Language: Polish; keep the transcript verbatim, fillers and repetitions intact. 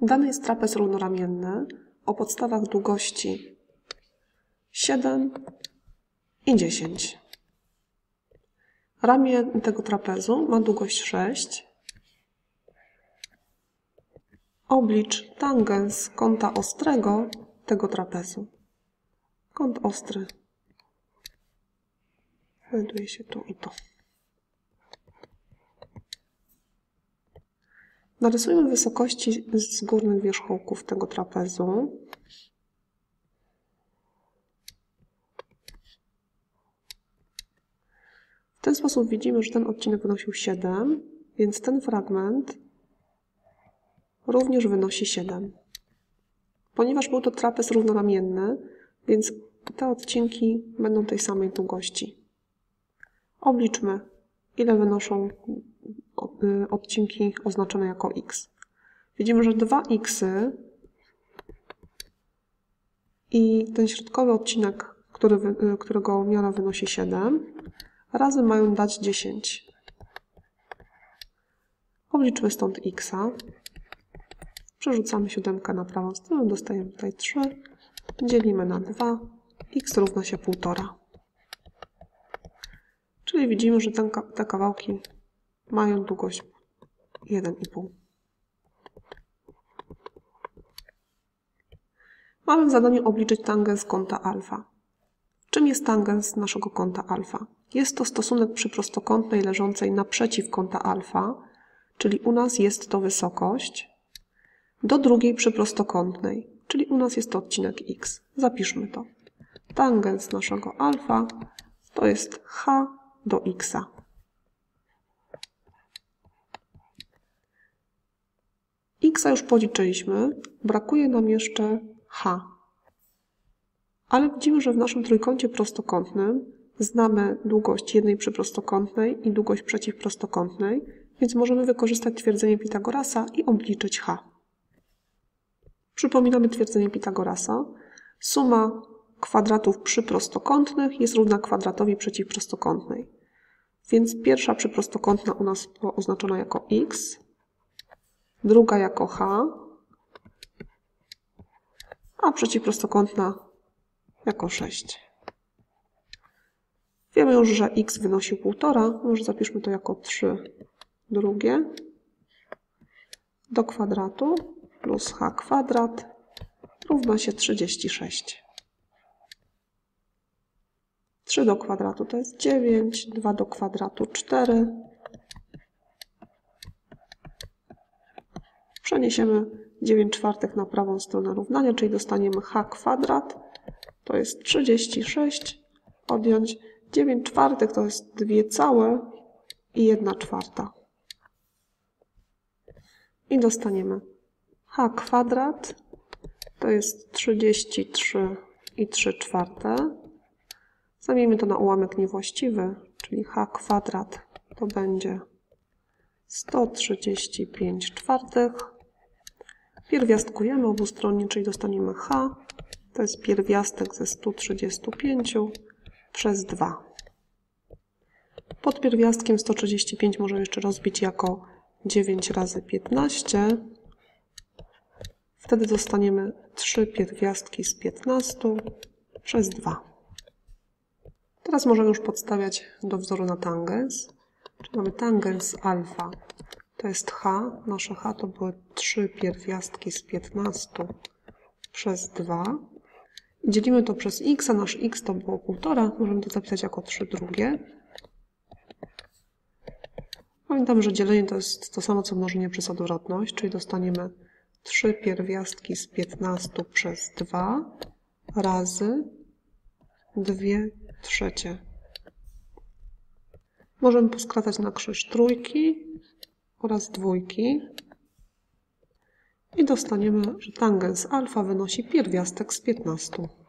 Dany jest trapez równoramienny o podstawach długości siedem i dziesięć. Ramię tego trapezu ma długość sześć. Oblicz tangens kąta ostrego tego trapezu. Kąt ostry znajduje się tu i tu. Narysujmy wysokości z górnych wierzchołków tego trapezu. W ten sposób widzimy, że ten odcinek wynosił siedem, więc ten fragment również wynosi siedem. Ponieważ był to trapez równoramienny, więc te odcinki będą tej samej długości. Obliczmy, ile wynoszą odcinki oznaczone jako x. Widzimy, że dwa x i ten środkowy odcinek, który, którego miara wynosi siedem, razem mają dać dziesięć. Obliczmy stąd x. Przerzucamy siódemkę na prawą stronę, dostajemy tutaj trzy. Dzielimy na dwa. X równa się półtora. Czyli widzimy, że ten, te kawałki mają długość jeden i pół. Mamy w zadaniu obliczyć tangens kąta alfa. Czym jest tangens naszego kąta alfa? Jest to stosunek przy prostokątnej leżącej naprzeciw kąta alfa, czyli u nas jest to wysokość, do drugiej przyprostokątnej, czyli u nas jest to odcinek x. Zapiszmy to. Tangens naszego alfa to jest h do x. X już policzyliśmy, brakuje nam jeszcze h. Ale widzimy, że w naszym trójkącie prostokątnym znamy długość jednej przyprostokątnej i długość przeciwprostokątnej, więc możemy wykorzystać twierdzenie Pitagorasa i obliczyć h. Przypominamy twierdzenie Pitagorasa. Suma kwadratów przyprostokątnych jest równa kwadratowi przeciwprostokątnej. Więc pierwsza przyprostokątna u nas była oznaczona jako x, druga jako h, a przeciwprostokątna jako sześć. Wiemy już, że x wynosił półtora, może zapiszmy to jako trzy drugie do kwadratu plus h kwadrat równa się trzydzieści sześć. trzy do kwadratu to jest dziewięć, dwa do kwadratu cztery. Przeniesiemy dziewięć czwartych na prawą stronę równania, czyli dostaniemy h kwadrat, to jest trzydzieści sześć, odjąć dziewięć czwartych to jest dwa całe i jedna czwarta. I dostaniemy h kwadrat, to jest trzydzieści trzy i trzy czwarte. Zamieńmy to na ułamek niewłaściwy, czyli h kwadrat to będzie sto trzydzieści pięć czwartych. Pierwiastkujemy obustronnie, czyli dostaniemy h, to jest pierwiastek ze stu trzydziestu pięciu przez dwa. Pod pierwiastkiem sto trzydzieści pięć możemy jeszcze rozbić jako dziewięć razy piętnaście. Wtedy dostaniemy trzy pierwiastki z piętnastu przez dwa. Teraz możemy już podstawiać do wzoru na tangens. Czyli mamy tangens alfa, to jest h. Nasze h to były trzy pierwiastki z piętnastu przez dwa. Dzielimy to przez x, a nasz x to było półtora. Możemy to zapisać jako trzy drugie. Pamiętam, że dzielenie to jest to samo, co mnożenie przez odwrotność, czyli dostaniemy trzy pierwiastki z piętnastu przez dwa razy dwie trzecie. Możemy poskracać na krzyż trójki oraz dwójki i dostaniemy, że tangens alfa wynosi pierwiastek z piętnastu.